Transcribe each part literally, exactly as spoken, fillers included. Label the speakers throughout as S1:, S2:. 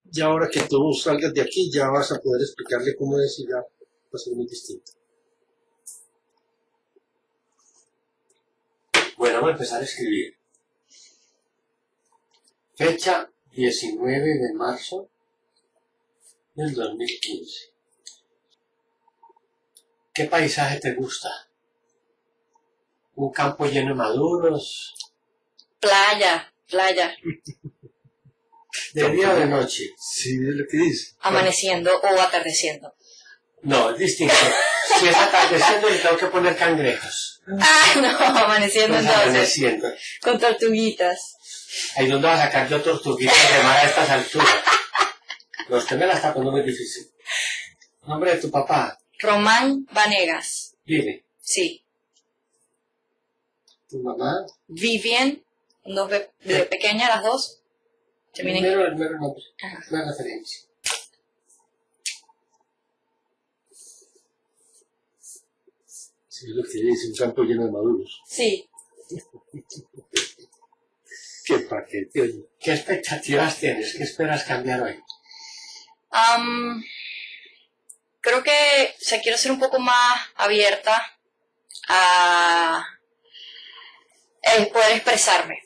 S1: Ya ahora que tú salgas de aquí, ya vas a poder explicarle cómo es y ya va a ser muy distinto.
S2: Bueno, vamos a empezar a escribir. Fecha diecinueve de marzo del dos mil quince. ¿Qué paisaje te gusta? ¿Un campo lleno de maduros?
S3: Playa, playa.
S2: ¿De día o de noche?
S1: Sí, es lo que dice.
S3: Amaneciendo o atardeciendo.
S2: No, es distinto. Si es atardeciendo, le tengo que poner cangrejos.
S3: Ah, no, amaneciendo
S2: Pues
S3: entonces.
S2: amaneciendo.
S3: Con tortuguitas.
S2: Ahí donde va a sacar yo tortuguitas de mar a estas alturas. Los que me la está poniendo muy difícil. Nombre de tu papá.
S3: Román Vanegas.
S2: Vive.
S3: Sí.
S2: Tu mamá.
S3: Vivien, dos de, de pequeña las dos. Terminen.
S2: Primero el mero nombre.
S3: Ajá.
S2: Una referencia.
S1: Sí, es lo que dice, un campo lleno de maduros.
S3: Sí.
S1: Qué paquete, oye.
S2: ¿Qué expectativas tienes? ¿Qué esperas cambiar hoy?
S3: Um, creo que o sea, quiero ser un poco más abierta a eh, poder expresarme.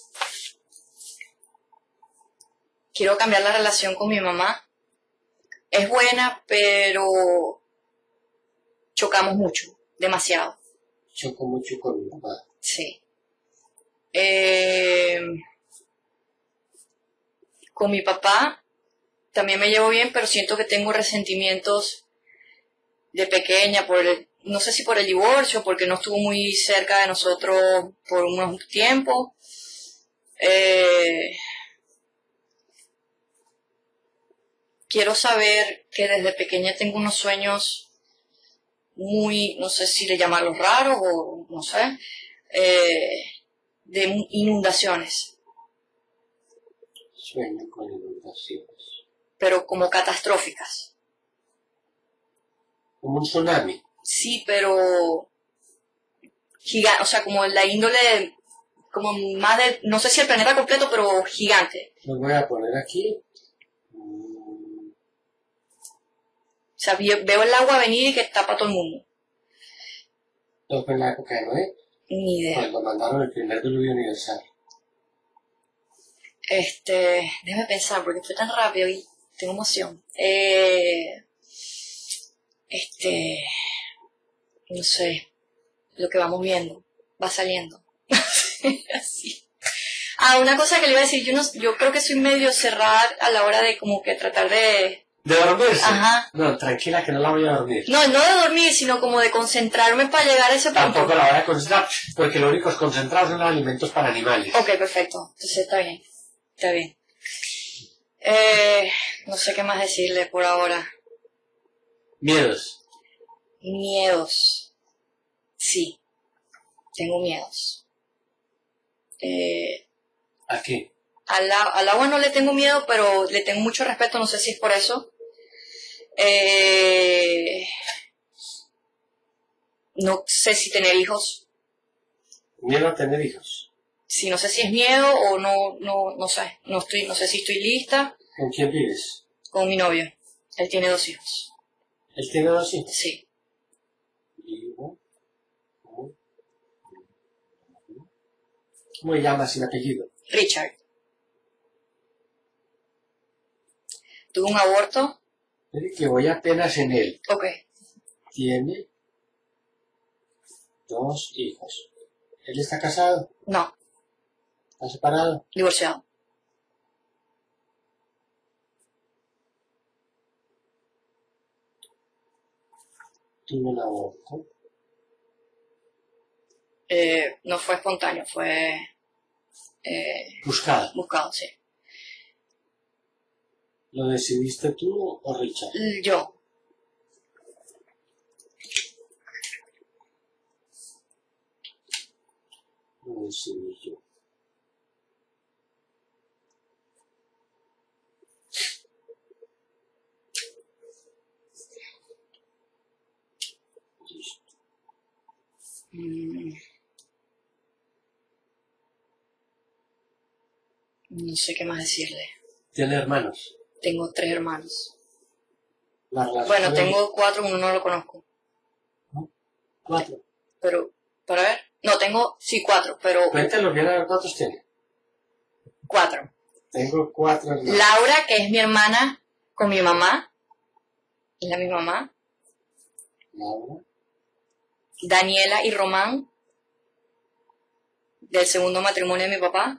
S3: Quiero cambiar la relación con mi mamá. Es buena, pero chocamos mucho, demasiado.
S2: Choco mucho con mi mamá.
S3: Sí. Eh, con mi papá también me llevo bien, pero siento que tengo resentimientos de pequeña, por el, no sé si por el divorcio, porque no estuvo muy cerca de nosotros por unos tiempos. Eh, quiero saber que desde pequeña tengo unos sueños muy, no sé si le llamarlos raros o no sé, eh, de inundaciones.
S2: Sueño con inundaciones.
S3: Pero como catastróficas.
S2: Como un tsunami.
S3: Sí, pero gigante, o sea, como la índole, como más de, no sé si el planeta completo, pero gigante.
S2: Lo voy a poner aquí.
S3: O sea, veo el agua venir y que tapa todo el mundo.
S2: ¿Esto fue en la época de Noé?
S3: Ni idea.
S2: Cuando mandaron el primer diluvio universal.
S3: Este, déjame pensar, porque fue tan rápido y tengo emoción. Eh, este, no sé, lo que vamos viendo, va saliendo. Así. Ah, una cosa que le iba a decir, yo, no, yo creo que soy medio cerrada a la hora de como que tratar de...
S2: ¿De dormirse?
S3: Ajá.
S2: No, tranquila que no la voy a dormir.
S3: No, no de dormir, sino como de concentrarme para llegar a ese punto.
S2: Tampoco la voy a concentrar, porque lo único es concentrar son los alimentos para animales.
S3: Ok, perfecto. Entonces está bien. Está bien. Eh, no sé qué más decirle por ahora.
S2: Miedos.
S3: Miedos. Sí. Tengo miedos. Eh,
S2: ¿A qué?
S3: al, al agua no le tengo miedo, pero le tengo mucho respeto, no sé si es por eso. Eh, no sé si tener hijos.
S2: Miedo a tener hijos.
S3: Sí, no sé si es miedo o no, no, no sé. No estoy, no sé si estoy lista.
S2: ¿Con quién vives?
S3: Con mi novio. Él tiene dos hijos.
S2: ¿Él tiene dos hijos?
S3: Sí.
S2: Vivo. ¿Cómo le llamas sin apellido?
S3: Richard. Tuve un aborto.
S2: Mire que voy apenas en él.
S3: Ok.
S2: Tiene dos hijos. ¿Él está casado?
S3: No.
S2: ¿Está separado?
S3: Divorciado.
S2: Tuvo un aborto.
S3: Eh, no fue espontáneo, fue eh,
S2: Buscado.
S3: buscado, sí.
S2: ¿Lo decidiste tú o Richard?
S3: Yo.
S2: Lo decidí yo. Listo.
S3: Mm, no sé qué más decirle.
S2: ¿Tiene hermanos?
S3: tengo tres hermanos.
S2: La relación
S3: Bueno,
S2: con
S3: tengo cuatro, uno no lo conozco.
S2: ellos. Cuatro.
S3: Pero, para ver. No, tengo, sí, cuatro, pero
S2: Cuéntanos bien a ver cuántos tiene.
S3: cuatro.
S2: Tengo cuatro hermanos.
S3: Laura, que es mi hermana con mi mamá. Es la mi mamá.
S2: Laura.
S3: Daniela y Román, del segundo matrimonio de mi papá.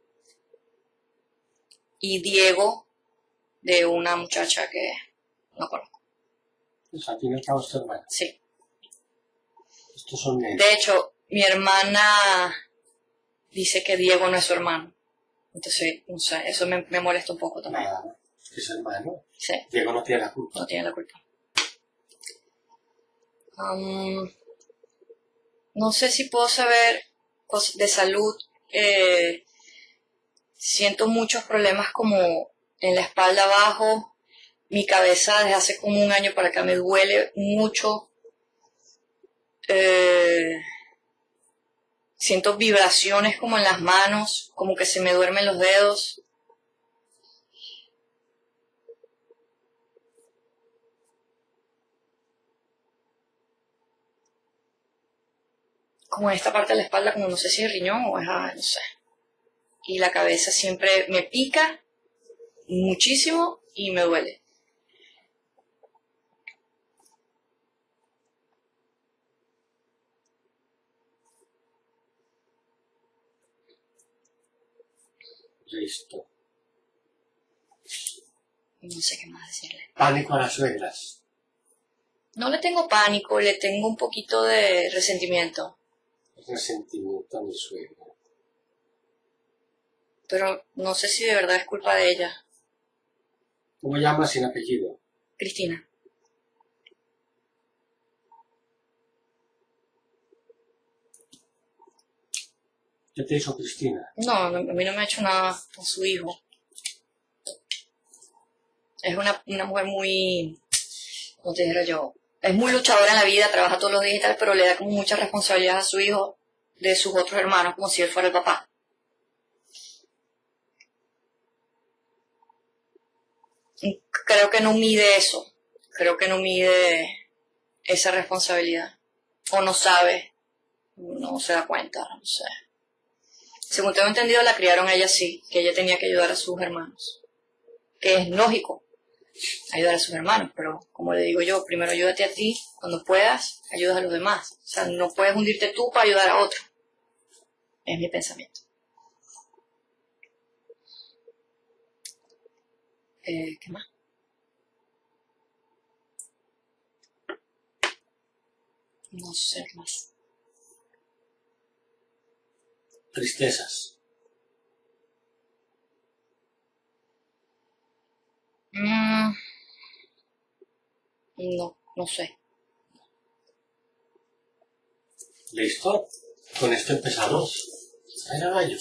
S3: Y Diego, de una muchacha que no conozco.
S2: Pues al fin y al cabo es tu hermana.
S3: Sí.
S2: Estos son negros.
S3: De hecho, mi hermana dice que Diego no es su hermano. Entonces, no sé, eso me, me molesta un poco también.
S2: Nada, es hermano.
S3: Sí,
S2: Diego no tiene la culpa.
S3: no tiene la culpa. Um, no sé si puedo saber cosas de salud. Eh, siento muchos problemas como en la espalda abajo. Mi cabeza desde hace como un año para acá me duele mucho. Eh, siento vibraciones como en las manos, como que se me duermen los dedos. Como en esta parte de la espalda, como no sé si es riñón o es, ah, no sé. Y la cabeza siempre me pica muchísimo y me duele.
S2: Listo.
S3: No sé qué más decirle.
S2: Pánico a las suegras.
S3: No le tengo pánico, le tengo un poquito de resentimiento.
S2: Resentimiento a mi suegra.
S3: Pero no sé si de verdad es culpa de ella.
S2: ¿Cómo llamas sin apellido?
S3: Cristina.
S2: ¿Qué te hizo Cristina?
S3: No, no, a mí no me ha hecho nada con su hijo. Es una, una mujer muy, como te dijera yo, es muy luchadora en la vida, trabaja todos los días y tal, pero le da como mucha responsabilidad a su hijo de sus otros hermanos, como si él fuera el papá. Y creo que no mide eso, creo que no mide esa responsabilidad, o no sabe, no se da cuenta, no sé. Según tengo entendido, la criaron a ella así, que ella tenía que ayudar a sus hermanos, que es lógico, ayudar a sus hermanos, pero como le digo yo, primero ayúdate a ti, cuando puedas, ayudas a los demás. O sea, no puedes hundirte tú para ayudar a otro. Es mi pensamiento. Eh, ¿Qué más? No sé qué más.
S2: Tristezas.
S3: Mm, no, no sé.
S2: ¿Listo? Con esto empezamos. Era gallo.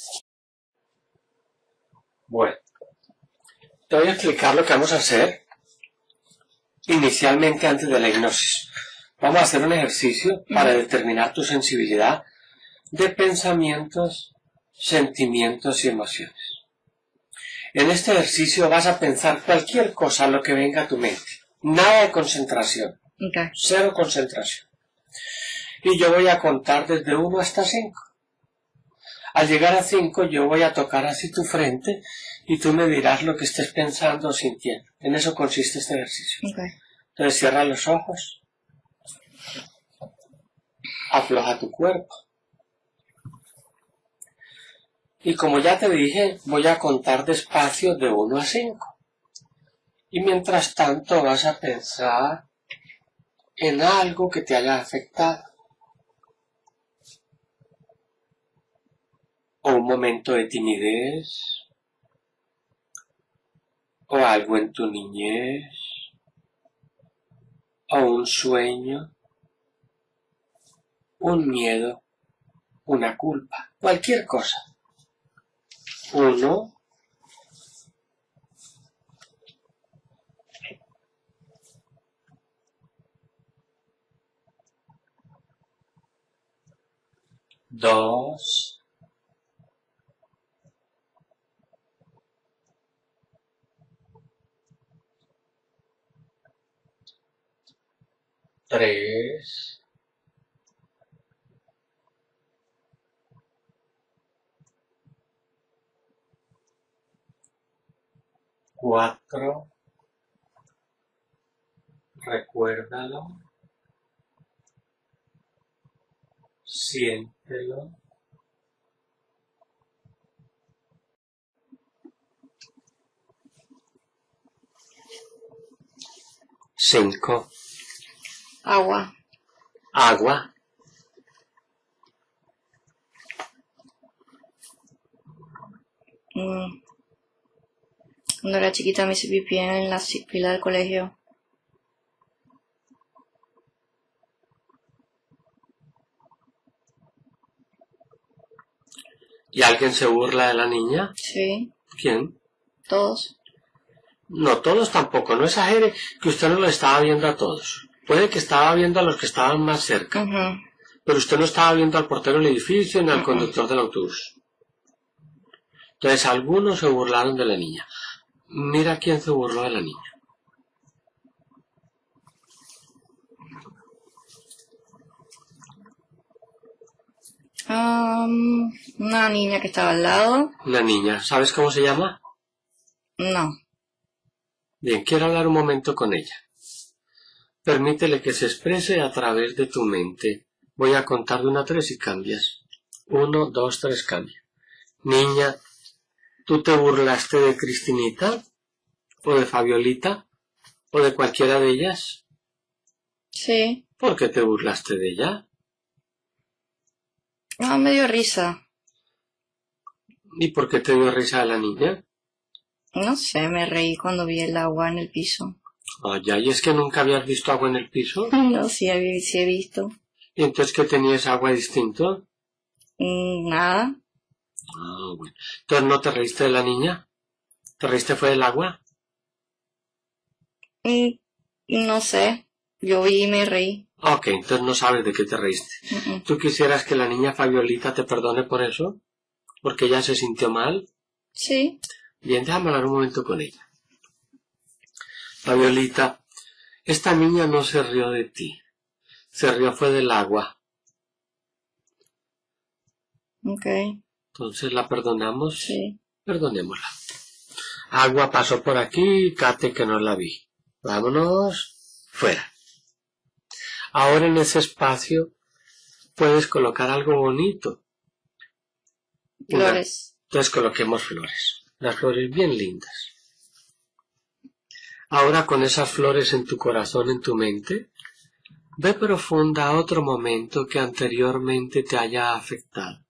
S2: Bueno, te voy a explicar lo que vamos a hacer inicialmente antes de la hipnosis. Vamos a hacer un ejercicio para determinar tu sensibilidad de pensamientos, sentimientos y emociones. En este ejercicio vas a pensar cualquier cosa, lo que venga a tu mente. Nada de concentración.
S3: Okay.
S2: Cero concentración. Y yo voy a contar desde uno hasta cinco. Al llegar a cinco yo voy a tocar así tu frente y tú me dirás lo que estés pensando o sintiendo. En eso consiste este ejercicio.
S3: Okay.
S2: Entonces cierra los ojos. Afloja tu cuerpo. Y como ya te dije, voy a contar despacio de uno a cinco. Y mientras tanto vas a pensar en algo que te haya afectado. O un momento de timidez. O algo en tu niñez. O un sueño. Un miedo. Una culpa. Cualquier cosa. Uno. Dos. tres, cuatro, recuérdalo, siéntelo, cinco,
S3: Agua.
S2: agua,
S3: Mm. Cuando era chiquita me hice pipí en la si- fila del colegio.
S2: ¿y alguien se burla de la niña?
S3: Sí,
S2: ¿Quién?
S3: todos.
S2: No, todos tampoco, no exagere que usted no lo estaba viendo a todos. Puede que estaba viendo a los que estaban más cerca,
S3: Ujú.
S2: pero usted no estaba viendo al portero del edificio ni al
S3: Mm-mm.
S2: conductor del autobús. Entonces algunos se burlaron de la niña. Mira quién se burló de la niña.
S3: Um, una niña que estaba al lado.
S2: La niña, ¿sabes cómo se llama?
S3: No.
S2: Bien, quiero hablar un momento con ella. Permítele que se exprese a través de tu mente. Voy a contar de una a tres y cambias. Uno, dos, tres, cambia. Niña, ¿tú te burlaste de Cristinita? ¿O de Fabiolita? ¿O de cualquiera de ellas?
S3: Sí.
S2: ¿Por qué te burlaste de ella?
S3: No, me dio risa.
S2: ¿Y por qué te dio risa a la niña?
S3: No sé, me reí cuando vi el agua en el piso.
S2: Ah, ya, ¿y es que nunca habías visto agua en el piso?
S3: No, sí, he- sí he visto.
S2: ¿Y entonces qué tenías agua distinto?
S3: Mm, nada.
S2: Ah, bueno. ¿Entonces no te reíste de la niña? ¿Te reíste fue del agua?
S3: Mm, no sé. Yo vi y me reí.
S2: Ok, entonces no sabes de qué te reíste.
S3: Mm-mm.
S2: ¿Tú quisieras que la niña Fabiolita te perdone por eso? ¿Porque ella se sintió mal?
S3: Sí.
S2: Bien, déjame hablar un momento con ella. Fabiolita, esta niña no se rió de ti. Se rió fue del agua.
S3: Ok.
S2: Entonces la perdonamos.
S3: Sí.
S2: Perdonémosla. Agua pasó por aquí, Kate que no la vi. Vámonos fuera. Ahora en ese espacio puedes colocar algo bonito. Una-
S3: Flores.
S2: Entonces coloquemos flores. Las flores bien lindas. Ahora con esas flores en tu corazón, en tu mente, ve profunda a otro momento que anteriormente te haya afectado.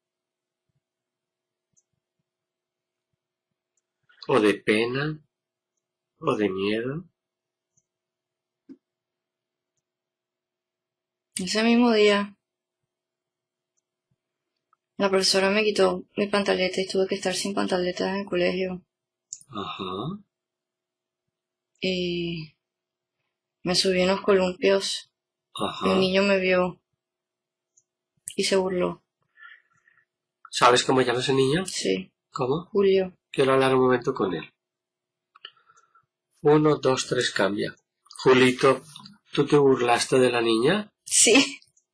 S2: O de pena, o de miedo.
S3: Ese mismo día, la profesora me quitó mi pantaleta y tuve que estar sin pantaleta en el colegio.
S2: Ajá.
S3: Y me subí en los columpios.
S2: Ajá.
S3: Un niño me vio y se burló.
S2: ¿Sabes cómo llama ese niño?
S3: Sí,
S2: ¿Cómo?
S3: Julio.
S2: Quiero hablar un momento con él. Uno, dos, tres, cambia. Julito, ¿tú te burlaste de la niña?
S3: Sí.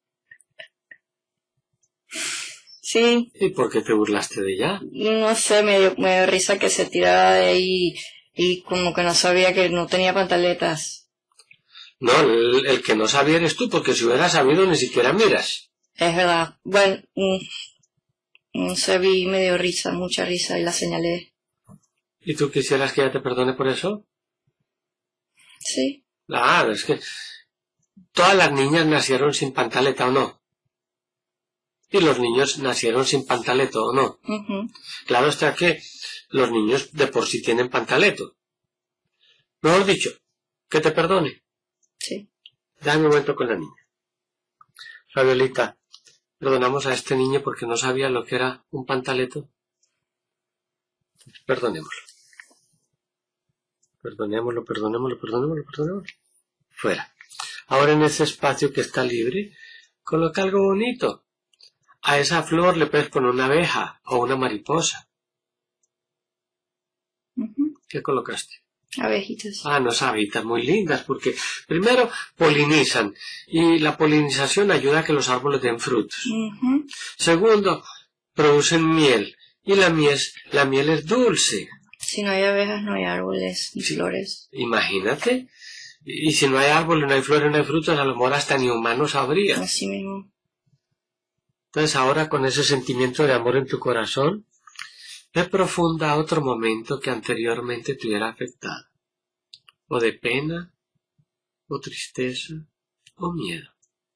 S3: Sí.
S2: ¿Y por qué te burlaste de ella?
S3: No sé, me dio, me dio risa que se tirara de ahí y como que no sabía que no tenía pantaletas.
S2: No, el, el que no sabía eres tú, porque si hubieras sabido ni siquiera miras.
S3: Es verdad. Bueno, mm, no sé, vi, me dio risa, mucha risa y la señalé.
S2: ¿Y tú quisieras que ella te perdone por eso?
S3: Sí.
S2: Claro, es que todas las niñas nacieron sin pantaleta, ¿o no? Y los niños nacieron sin pantaleto, ¿o no?
S3: Ujú.
S2: Claro está que los niños de por sí tienen pantaleto. Mejor dicho, que te perdone.
S3: Sí.
S2: Dame un momento con la niña. Fabiolita, perdonamos a este niño porque no sabía lo que era un pantaleto. Perdonémoslo. Perdonémoslo, perdonémoslo, perdonémoslo, perdonémoslo. Fuera. Ahora en ese espacio que está libre, coloca algo bonito. A esa flor le puedes poner una abeja o una mariposa.
S3: Ujú.
S2: ¿Qué colocaste?
S3: Abejitas.
S2: Ah, no, abejitas muy lindas, porque primero polinizan y la polinización ayuda a que los árboles den frutos.
S3: Uh-huh.
S2: Segundo, producen miel y la miel, la miel es dulce.
S3: Si no hay abejas, no hay árboles ni
S2: Sí.
S3: flores.
S2: Imagínate. Y si no hay árboles, no hay flores, no hay frutos, a lo mejor hasta ni humanos habría.
S3: Así mismo.
S2: Entonces ahora con ese sentimiento de amor en tu corazón, ve profunda a otro momento que anteriormente te hubiera afectado. O de pena, o tristeza, o miedo.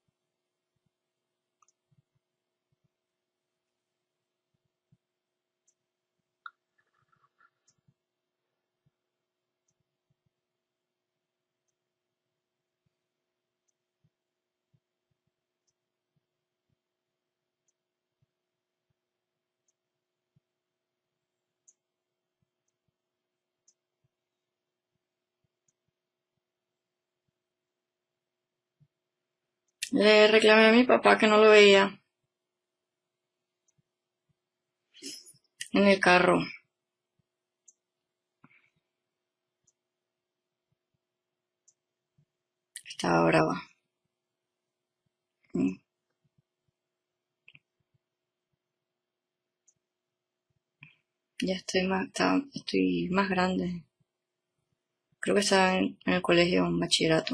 S3: Le reclamé a mi papá que no lo veía en el carro. Estaba brava. Mm. Ya estoy más, estaba- estoy más grande. Creo que estaba en, en el colegio, en bachillerato.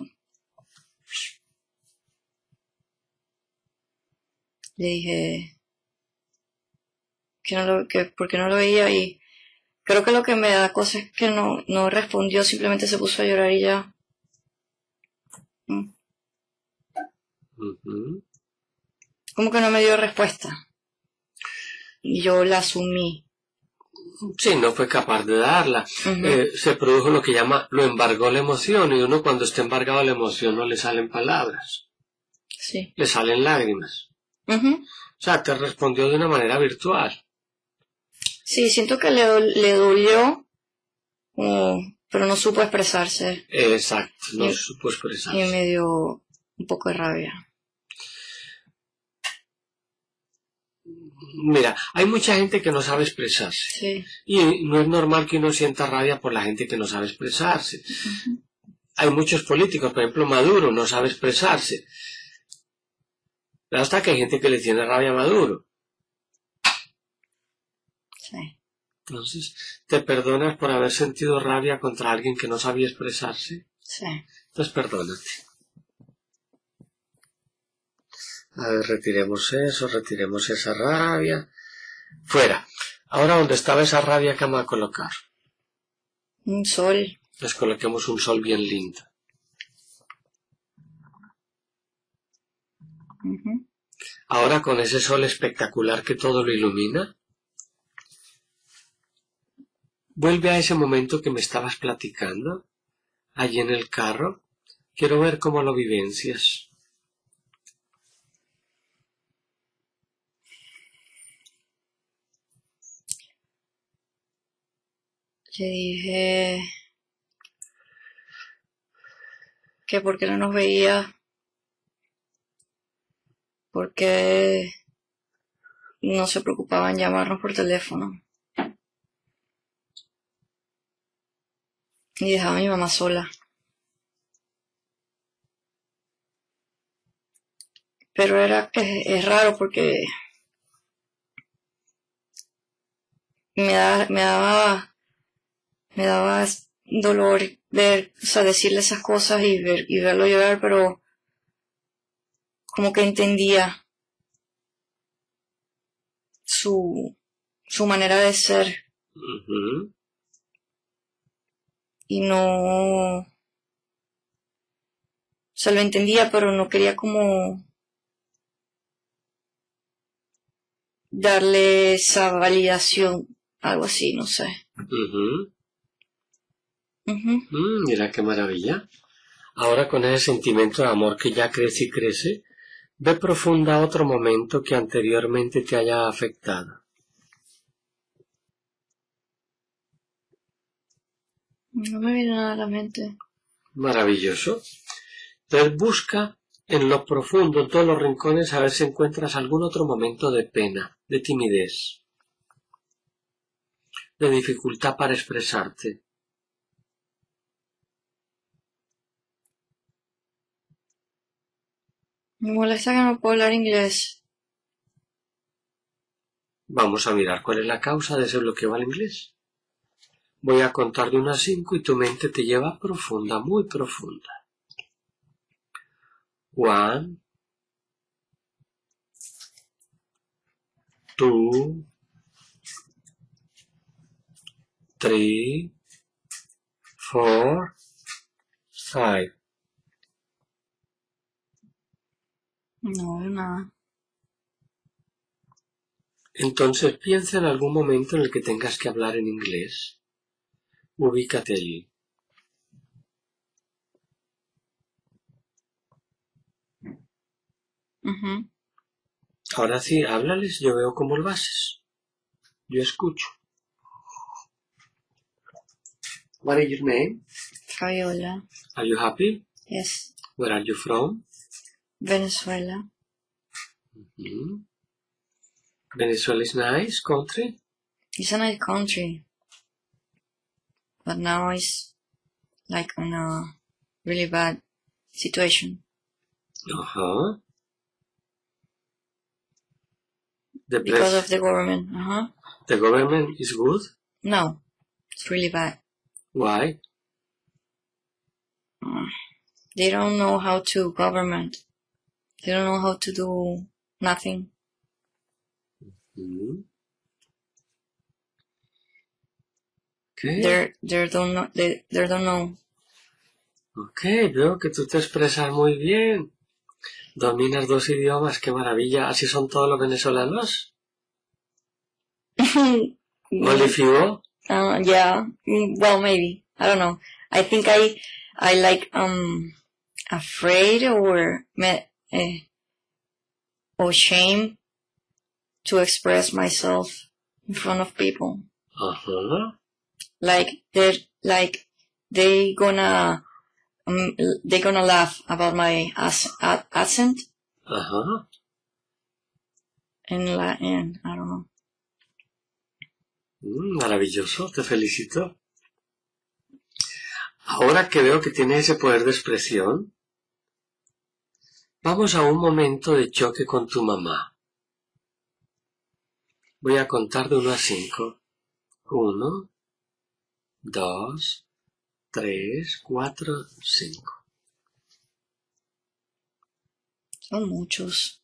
S3: Le dije que no lo, que porque no lo veía, y creo que lo que me da cosa es que no, no respondió, simplemente se puso a llorar y ya. Mm.
S2: Ujú.
S3: Como que no me dio respuesta. Y yo la asumí.
S2: Sí, no fue capaz de darla.
S3: Ujú.
S2: Eh, se produjo lo que llama, lo embargó la emoción, y uno cuando está embargado la emoción no le salen palabras,
S3: Sí.
S2: le salen lágrimas.
S3: Ujú.
S2: O sea, te respondió de una manera virtual.
S3: Sí, siento que le, do- le dolió, como- pero no supo expresarse.
S2: Exacto, no
S3: Y-
S2: supo
S3: Y
S2: expresarse.
S3: me dio un poco de rabia.
S2: Mira, hay mucha gente que no sabe expresarse.
S3: Sí.
S2: Y no es normal que uno sienta rabia por la gente que no sabe expresarse.
S3: Ujú.
S2: Hay muchos políticos, por ejemplo Maduro, no sabe expresarse. Pero hasta que hay gente que le tiene rabia a Maduro.
S3: Sí.
S2: Entonces, ¿te perdonas por haber sentido rabia contra alguien que no sabía expresarse?
S3: Sí.
S2: Entonces, perdónate. A ver, retiremos eso, retiremos esa rabia. Fuera. Ahora, donde estaba esa rabia, ¿qué vamos a colocar?
S3: Un sol.
S2: Les coloquemos un sol bien lindo.
S3: Ujú.
S2: Ahora, con ese sol espectacular que todo lo ilumina, vuelve a ese momento que me estabas platicando, allí en el carro. Quiero ver cómo lo vivencias.
S3: Le dije que por qué no nos veía, porque no se preocupaba en llamarnos por teléfono. Y dejaba a mi mamá sola. Pero era, es, es raro porque me, da, me daba, me daba dolor ver, o sea, decirle esas cosas y ver, y verlo llorar, pero como que entendía su, su manera de ser,
S2: Ujú.
S3: y no, o sea, lo entendía, pero no quería como darle esa validación, algo así, no sé.
S2: Ujú.
S3: Ujú.
S2: Mm, mira qué maravilla. Ahora con ese sentimiento de amor que ya crece y crece, ve profunda otro momento que anteriormente te haya afectado.
S3: No me viene nada a la mente.
S2: Maravilloso. Entonces busca en lo profundo, en todos los rincones, a ver si encuentras algún otro momento de pena, de timidez, de dificultad para expresarte.
S3: Me molesta que no puedo hablar inglés.
S2: Vamos a mirar cuál es la causa de ese bloqueo al inglés. Voy a contar de uno a cinco y tu mente te lleva profunda, muy profunda. One, two, three, four, five.
S3: No veo nada.
S2: Entonces piensa en algún momento en el que tengas que hablar en inglés. Ubícate allí.
S3: Uh-huh.
S2: Ahora sí, háblales, yo veo cómo lo haces. Yo escucho. What is your name?
S3: Fabiola.
S2: Are you happy?
S3: Yes.
S2: Where are you from?
S3: Venezuela.
S2: Mm-hmm. Venezuela is nice country.
S3: It's a nice country. But now it's like in a really bad situation.
S2: Uh-huh. The
S3: Because
S2: pres-
S3: of the government. Uh-huh.
S2: The government is good?
S3: No. It's really bad.
S2: Why?
S3: Uh, they don't know how to government. They don't know how to do nothing.
S2: Mm-hmm. Okay.
S3: They're, they don't know, they, they don't know.
S2: Ok, veo que tú te expresas muy bien. Dominas dos idiomas, qué maravilla. ¿Así son todos los venezolanos? Only few?
S3: Uh, yeah, mm, well, maybe. I don't know. I think I, I like, um, afraid or, me, eh, or shame to express myself in front of people.
S2: Uh-huh.
S3: Like, they're, like, they gonna, um, they gonna laugh about my as, a, accent
S2: Ajá.
S3: in Latin, I don't know.
S2: Mm, maravilloso, te felicito. Ahora que veo que tienes ese poder de expresión, vamos a un momento de choque con tu mamá. Voy a contar de uno a cinco. Uno, dos, tres, cuatro, cinco.
S3: Son muchos.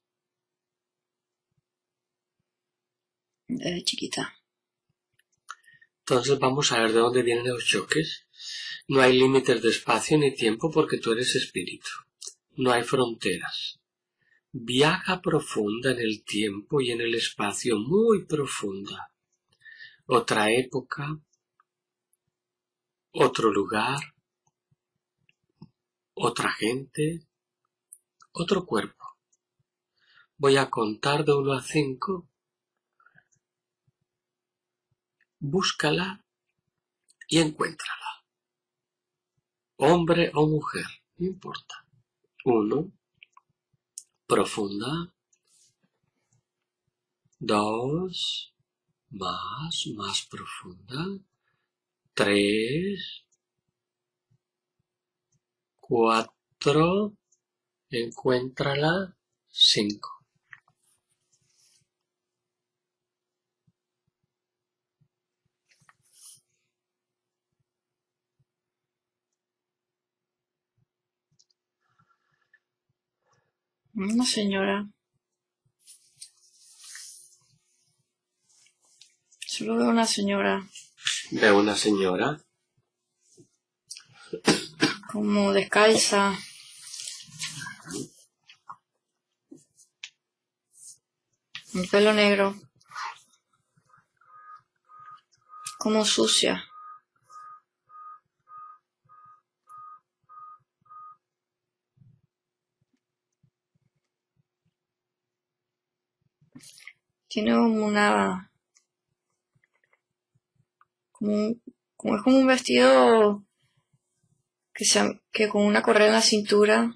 S3: Desde chiquita.
S2: Entonces vamos a ver de dónde vienen los choques. No hay límites de espacio ni tiempo porque tú eres espíritu. No hay fronteras. Viaja profunda en el tiempo y en el espacio, muy profunda. Otra época, otro lugar, otra gente, otro cuerpo. Voy a contar de uno a cinco. Búscala y encuéntrala. Hombre o mujer, no importa. Uno, profunda. Dos, más, más profunda. Tres, cuatro, encuéntrala. Cinco.
S3: Una señora. Solo veo una señora
S2: Veo una señora.
S3: como descalza. El pelo negro. Como sucia. Tiene como una... Como, un- como es como un vestido que, se, que con una correa en la cintura.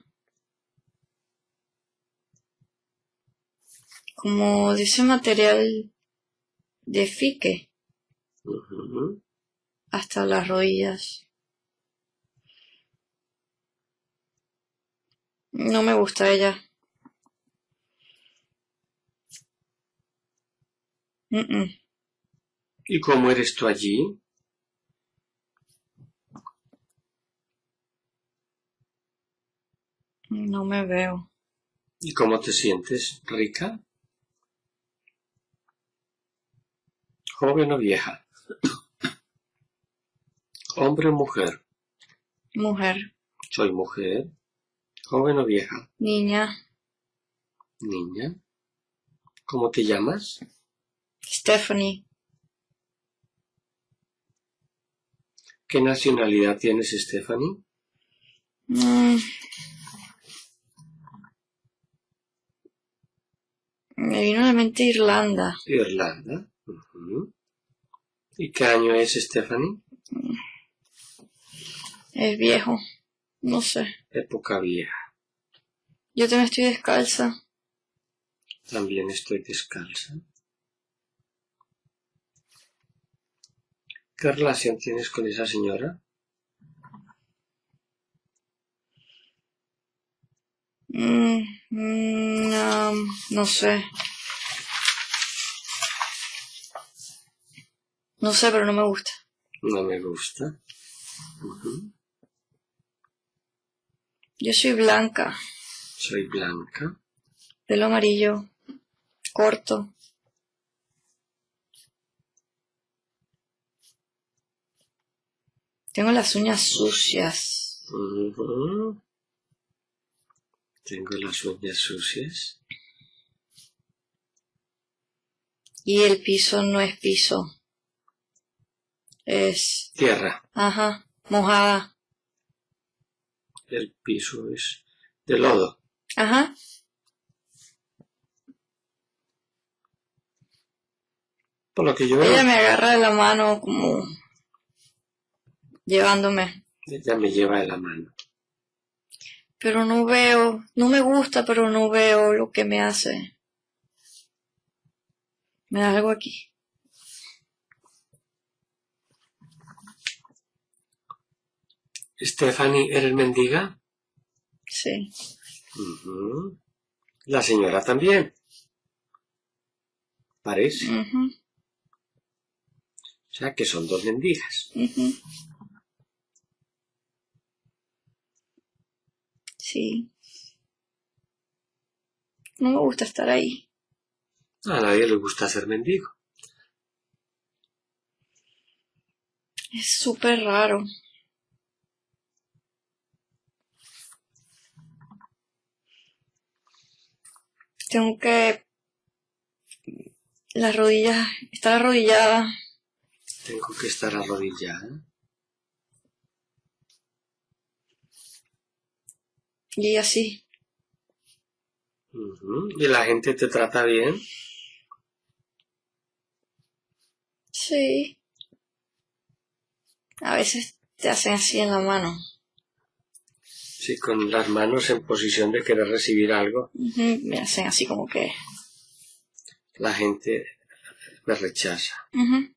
S3: Como de ese material de fique
S2: Uh-huh.
S3: hasta las rodillas. No me gusta ella. Mm, mm.
S2: ¿Y cómo eres tú allí?
S3: No me veo.
S2: ¿Y cómo te sientes? ¿Rica? ¿Joven o vieja? ¿Hombre o mujer?
S3: Mujer.
S2: Soy mujer. ¿Joven o vieja?
S3: Niña.
S2: Niña. ¿Cómo te llamas?
S3: Stephanie.
S2: ¿Qué nacionalidad tienes, Stephanie?
S3: Mm. Me vino a la mente Irlanda.
S2: Irlanda. Uh-huh. ¿Y qué año es, Stephanie?
S3: Es viejo. No sé.
S2: Época vieja.
S3: Yo también estoy descalza.
S2: También estoy descalza. ¿Qué relación tienes con esa señora?
S3: Mm, mm, no, no sé. No sé, pero no me gusta.
S2: No me gusta. Uh-huh.
S3: Yo soy blanca.
S2: Soy blanca.
S3: Pelo amarillo. Corto. Tengo las uñas sucias.
S2: Uh-huh. Tengo las uñas sucias.
S3: Y el piso no es piso. Es...
S2: Tierra.
S3: Ajá. Mojada.
S2: El piso es de lodo.
S3: Ajá.
S2: Por lo que yo veo,
S3: Ella me agarra de la mano como llevándome.
S2: ella me lleva de la mano.
S3: Pero no veo, no me gusta, pero no veo lo que me hace. Me da algo aquí.
S2: Stephanie, ¿eres mendiga?
S3: Sí.
S2: Uh-huh. La señora también. Parece.
S3: Uh-huh.
S2: O sea que son dos mendigas.
S3: Uh-huh. Sí. No me gusta estar ahí.
S2: A nadie le gusta ser mendigo.
S3: Es súper raro. Tengo que... Las rodillas... Estar arrodillada.
S2: Tengo que estar arrodillada.
S3: Y así.
S2: Uh-huh. ¿Y la gente te trata bien?
S3: Sí. A veces te hacen así en la mano.
S2: Sí, con las manos en posición de querer recibir algo.
S3: Uh-huh. Me hacen así como que...
S2: La gente me rechaza.
S3: Uh-huh.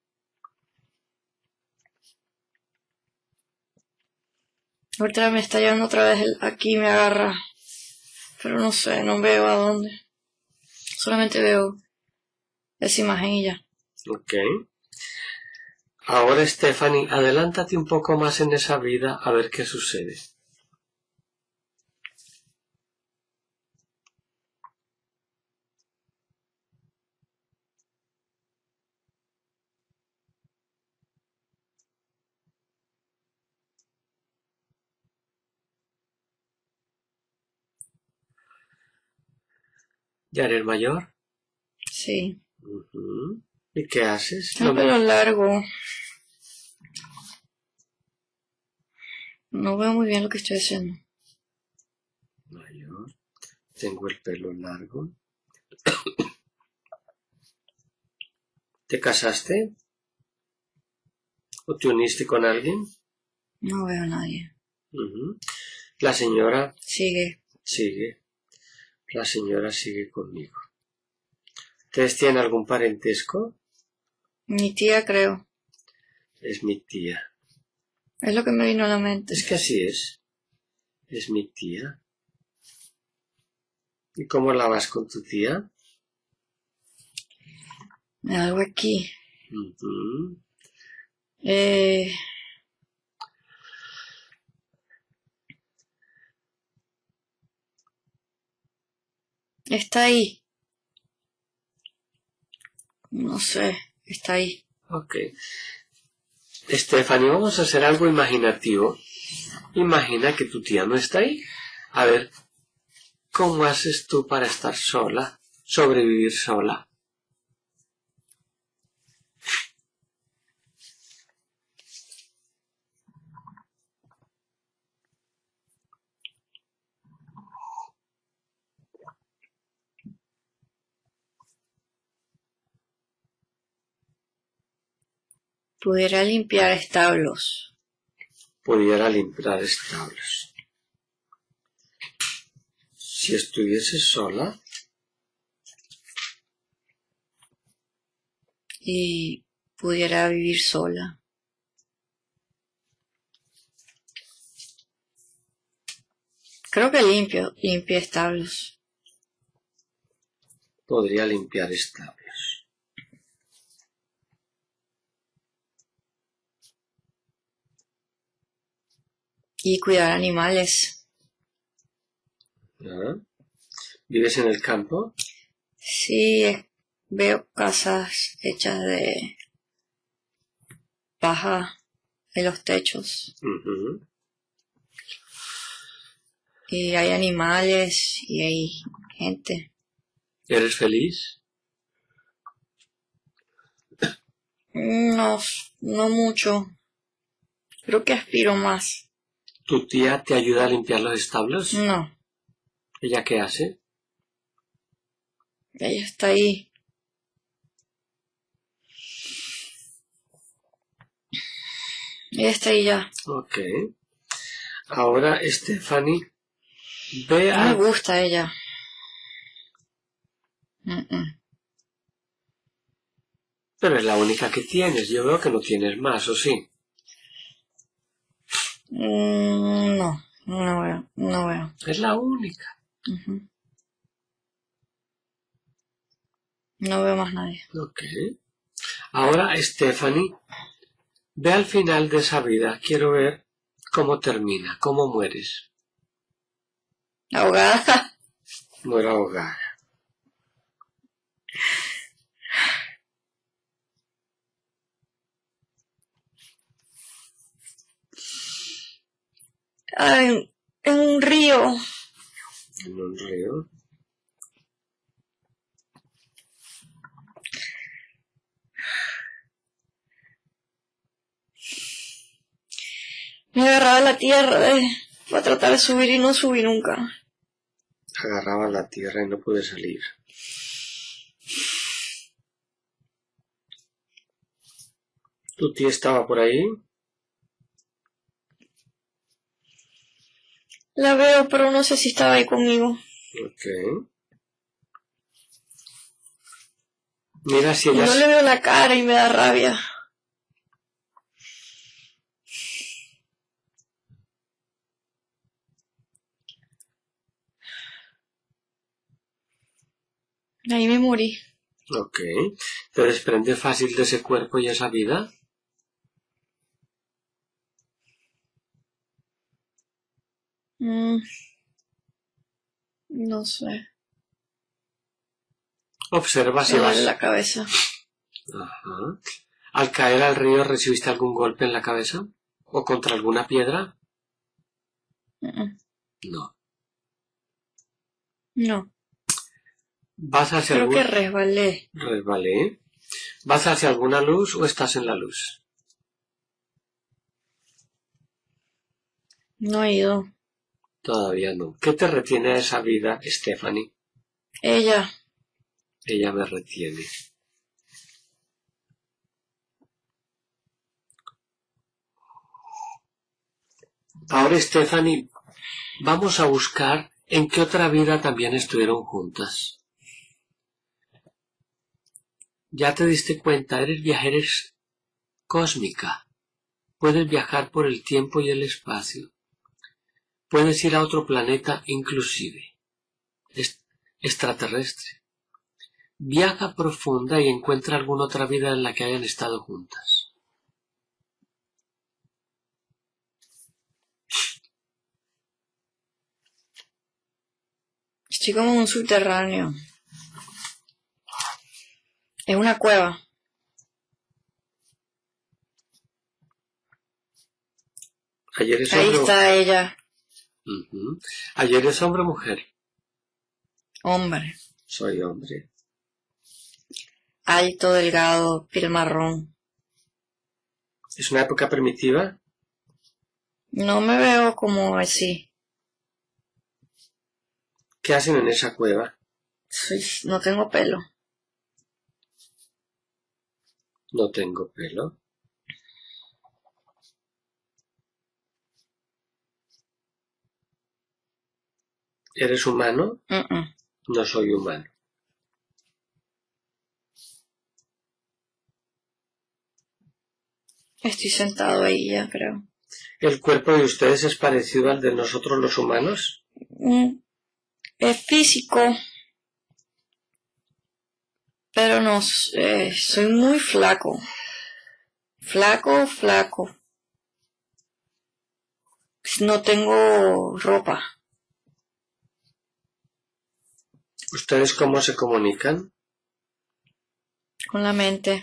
S3: Ahorita me está llevando otra vez el, aquí, me agarra. Pero no sé, no veo a dónde. Solamente veo esa imagen y ya.
S2: Ok. Ahora, Stephanie, adelántate un poco más en esa vida a ver qué sucede. ¿Ya eres mayor?
S3: Sí.
S2: Uh-huh. ¿Y qué haces?
S3: Tengo
S2: No
S3: pelo
S2: me...
S3: largo. No veo muy bien lo que estoy haciendo.
S2: Mayor. Tengo el pelo largo. ¿Te casaste? ¿O te uniste con alguien?
S3: No veo a nadie.
S2: Uh-huh. La señora
S3: Sigue.
S2: sigue. La señora sigue conmigo. ¿Ustedes tienen algún parentesco?
S3: Mi tía, creo.
S2: Es mi tía.
S3: Es lo que me vino a la mente.
S2: Es que así es. Es mi tía. ¿Y cómo la vas con tu tía?
S3: Algo aquí.
S2: Ujú.
S3: Eh, está ahí. No sé, está ahí.
S2: Ok. Stephanie, vamos a hacer algo imaginativo. Imagina que tu tía no está ahí. A ver, ¿cómo haces tú para estar sola? Sobrevivir sola.
S3: Pudiera limpiar establos.
S2: Pudiera limpiar establos. Si estuviese sola,
S3: Y pudiera vivir sola. Creo que limpio, limpio establos.
S2: podría limpiar establos.
S3: Y cuidar animales.
S2: ¿Ah? ¿Vives en el campo?
S3: Sí, eh, veo casas hechas de paja en los techos.
S2: Ujú.
S3: Y hay animales y hay gente.
S2: ¿Eres feliz?
S3: No, no mucho. Creo que aspiro más.
S2: ¿Tu tía te ayuda a limpiar los establos?
S3: No,
S2: ¿Ella qué hace?
S3: ella está ahí. Ella está ahí ya.
S2: Ok. Ahora, Stephanie, ve
S3: No me
S2: a...
S3: gusta ella. Mm, mm.
S2: Pero es la única que tienes. Yo veo que no tienes más, ¿o sí?
S3: Mm, no, no veo, no veo.
S2: Es la única.
S3: Ujú. No veo más nadie.
S2: Ok. Ahora, Stephanie, ve al final de esa vida. Quiero ver cómo termina, cómo mueres.
S3: Ahogada.
S2: Muero ahogada.
S3: Ay, en un río.
S2: En un río.
S3: Me agarraba la tierra eh, para tratar de subir y no subí nunca.
S2: Agarraba la tierra y no pude salir. ¿Tu tía estaba por ahí?
S3: La veo, pero no sé si estaba ahí conmigo.
S2: Ok. Mira si ella...
S3: No le veo la cara y me da rabia. Ahí me morí.
S2: Ok. ¿Te desprendes fácil de ese cuerpo y esa vida?
S3: Mm, no sé.
S2: Observa si
S3: Me
S2: vas...
S3: duele la cabeza.
S2: Ajá. ¿Al caer al río recibiste algún golpe en la cabeza? ¿O contra alguna piedra?
S3: Mm, mm.
S2: No.
S3: No.
S2: ¿Vas hacia
S3: Creo
S2: algún...
S3: que resbalé.
S2: Resbalé. ¿Vas hacia alguna luz o estás en la luz?
S3: No he ido.
S2: Todavía no. ¿Qué te retiene de esa vida, Stephanie?
S3: Ella.
S2: Ella me retiene. Ahora, Stephanie, vamos a buscar en qué otra vida también estuvieron juntas. Ya te diste cuenta, eres viajera cósmica. Puedes viajar por el tiempo y el espacio. Puedes ir a otro planeta inclusive, extraterrestre. viaja profunda y encuentra alguna otra vida en la que hayan estado juntas.
S3: Estoy como en un subterráneo. Es una cueva.
S2: Ayer es
S3: Ahí
S2: hombre.
S3: está ella.
S2: Uh-huh. Ayer es hombre o mujer.
S3: Hombre.
S2: Soy hombre.
S3: Alto, delgado, piel marrón.
S2: ¿Es una época primitiva?
S3: No me veo como así.
S2: ¿Qué hacen en esa cueva?
S3: Soy, no tengo pelo.
S2: No tengo pelo. ¿Eres humano?
S3: Uh-uh.
S2: No soy humano.
S3: Estoy sentado ahí ya, creo.
S2: ¿El cuerpo de ustedes es parecido al de nosotros los humanos?
S3: Mm, es físico. Pero no, eh, soy muy flaco. Flaco, flaco. No tengo ropa.
S2: ¿Ustedes cómo se comunican?
S3: Con la mente.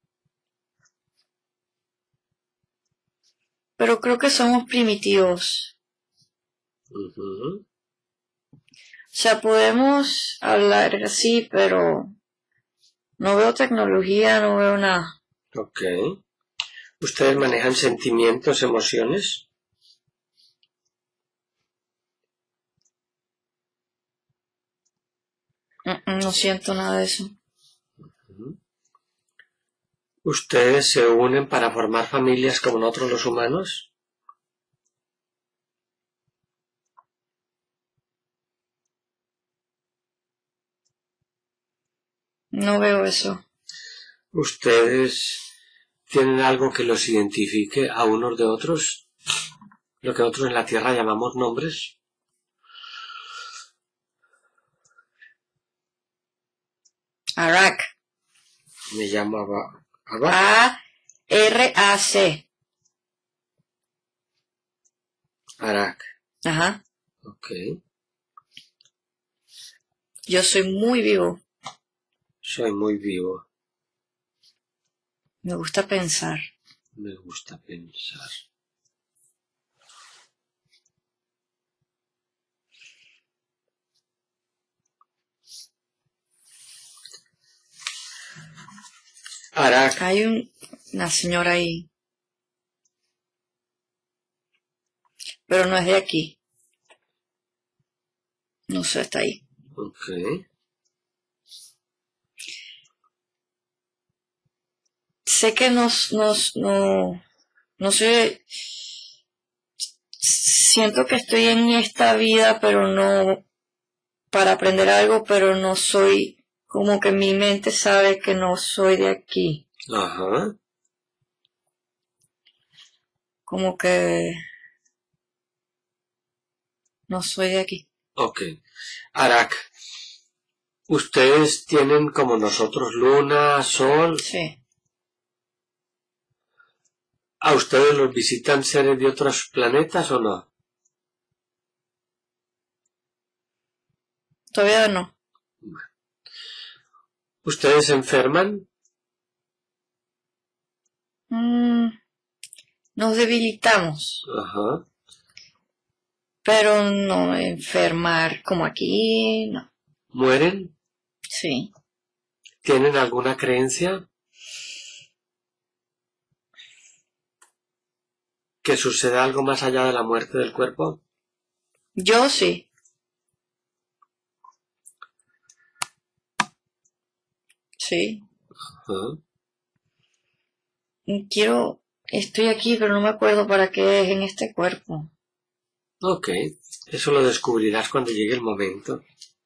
S3: Pero creo que somos primitivos.
S2: Uh-huh.
S3: O sea, podemos hablar así, pero no veo tecnología, no veo nada.
S2: Ok. ¿Ustedes manejan sentimientos, emociones?
S3: Mm, no siento nada de eso.
S2: Uh-huh. ¿Ustedes se unen para formar familias como nosotros los humanos?
S3: No veo eso.
S2: ¿Ustedes tienen algo que los identifique a unos de otros? Lo que nosotros en la Tierra llamamos nombres.
S3: Arak.
S2: Me llamo Aba- Aba-
S3: A R A C.
S2: Arak.
S3: Ajá.
S2: Ok.
S3: Yo soy muy vivo.
S2: Soy muy vivo.
S3: Me gusta pensar.
S2: Me gusta pensar. Arak.
S3: Hay un, una señora ahí. Pero no es de aquí. No sé, está ahí.
S2: Ok.
S3: Sé que no, no, no, no sé. Siento que estoy en esta vida, pero no para aprender algo, pero no soy, como que mi mente sabe que no soy de aquí.
S2: Ajá.
S3: Como que no soy de aquí.
S2: Ok. Arak. ¿Ustedes tienen como nosotros luna, sol?
S3: Sí.
S2: ¿A ustedes los visitan seres de otros planetas o no?
S3: Todavía no.
S2: ¿Ustedes se enferman?
S3: Mm, nos debilitamos.
S2: Ajá.
S3: Pero no enfermar como aquí, no.
S2: ¿Mueren?
S3: Sí.
S2: ¿Tienen alguna creencia? ¿Que suceda algo más allá de la muerte del cuerpo?
S3: Yo sí. Sí.
S2: Ajá.
S3: Quiero, estoy aquí, pero no me acuerdo para qué es en este cuerpo.
S2: Ok, eso lo descubrirás cuando llegue el momento.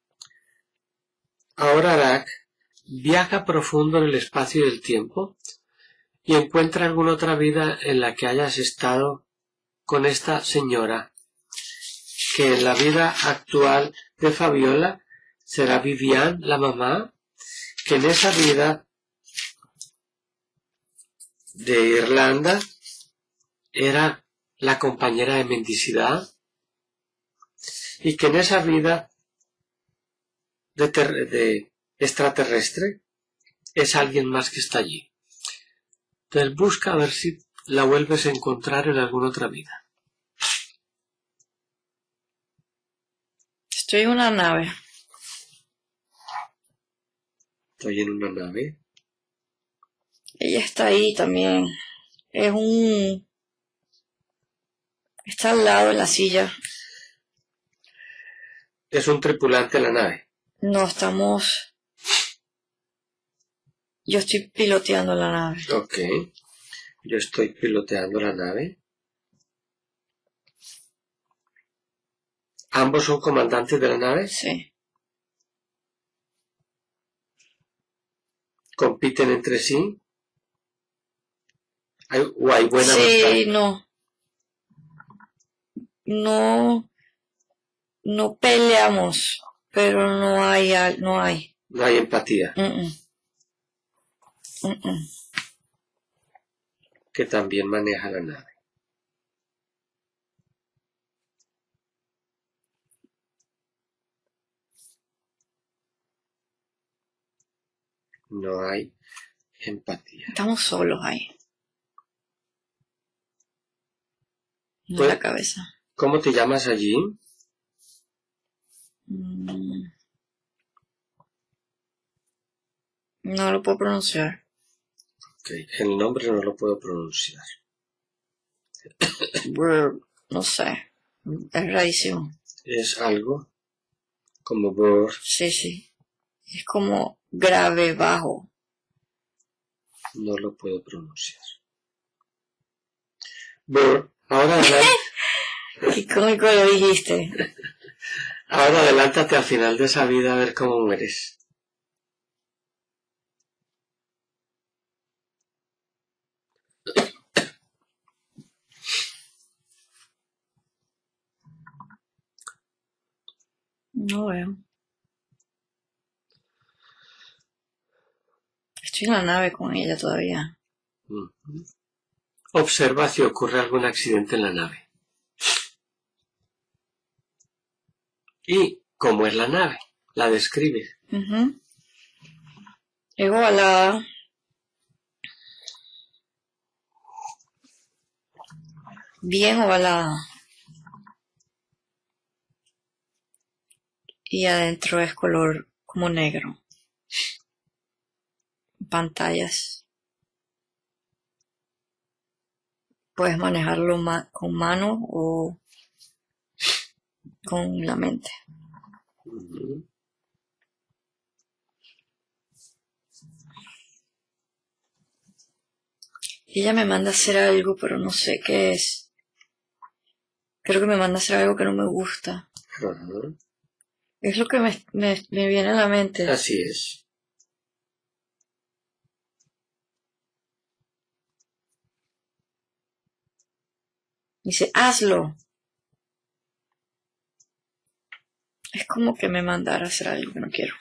S2: Ahora Arak viaja profundo en el espacio y el tiempo y encuentra alguna otra vida en la que hayas estado con esta señora, que en la vida actual de Fabiola será Vivian, la mamá, que en esa vida de Irlanda era la compañera de mendicidad y que en esa vida de, ter de extraterrestre es alguien más que está allí. Entonces busca a ver si la vuelves a encontrar en alguna otra vida.
S3: Estoy en una nave.
S2: Estoy en una nave.
S3: Ella está ahí también. Es un... Está al lado de la silla.
S2: Es un tripulante de la nave.
S3: No, estamos... Yo estoy piloteando la nave.
S2: Ok. Yo estoy piloteando la nave. ¿Ambos son comandantes de la nave?
S3: Sí.
S2: ¿Compiten entre sí? ¿Hay, ¿O hay buena
S3: Sí,
S2: amistad?
S3: no. No... No peleamos, pero no hay... al- No hay.
S2: No hay empatía.
S3: Mm, mm. Mm, mm.
S2: Que también maneja la nave. No hay empatía.
S3: Estamos solos ahí. En
S2: Pues-
S3: la cabeza.
S2: ¿Cómo te llamas allí?
S3: Mm. No lo puedo pronunciar.
S2: Ok, el nombre no lo puedo pronunciar.
S3: Brr, no sé. Es rarísimo.
S2: Es algo como Burr.
S3: Sí, sí. Es como grave, bajo.
S2: No lo puedo pronunciar. Burr, ahora adelante,
S3: Qué cómico lo dijiste.
S2: ahora adelántate al final de esa vida a ver cómo mueres.
S3: No veo. Estoy en la nave con ella todavía.
S2: Ujú. Observa si ocurre algún accidente en la nave. ¿Y cómo es la nave? La describe.
S3: Ujú. Es ovalada. Bien ovalada. Y adentro es color como negro. Pantallas. Puedes manejarlo ma- con mano o con la mente.
S2: Ujú.
S3: Y ella me manda a hacer algo, pero no sé qué es. Creo que me manda a hacer algo que no me gusta.
S2: Ajá.
S3: Es lo que me, me, me viene a la mente.
S2: Así es.
S3: Dice, hazlo. Es como que me mandara a hacer algo que no quiero.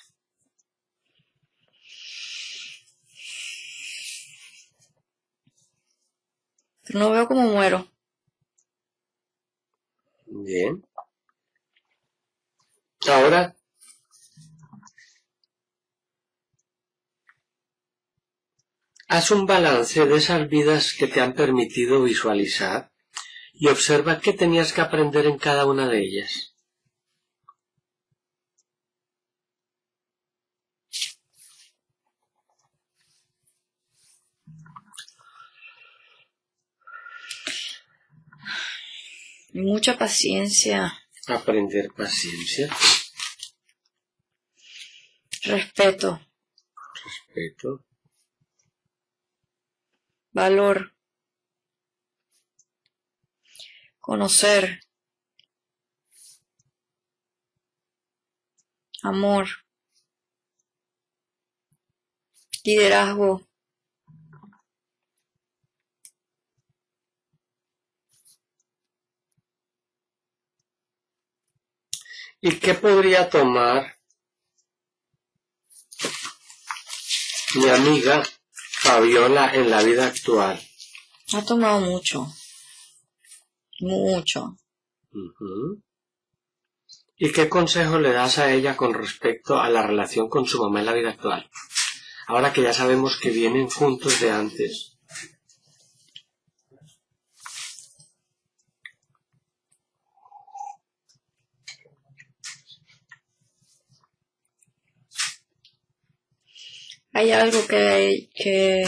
S3: Pero no veo cómo muero.
S2: Bien. Ahora, haz un balance de esas vidas que te han permitido visualizar y observa qué tenías que aprender en cada una de ellas.
S3: Mucha paciencia,
S2: Aprender paciencia,
S3: respeto,
S2: respeto,
S3: valor, conocer, amor, liderazgo,
S2: ¿y qué podría tomar mi amiga Fabiola en la vida actual?
S3: Ha tomado mucho. Mucho.
S2: Uh-huh. ¿Y qué consejo le das a ella con respecto a la relación con su mamá en la vida actual? Ahora que ya sabemos que vienen juntos de antes.
S3: Hay algo que, que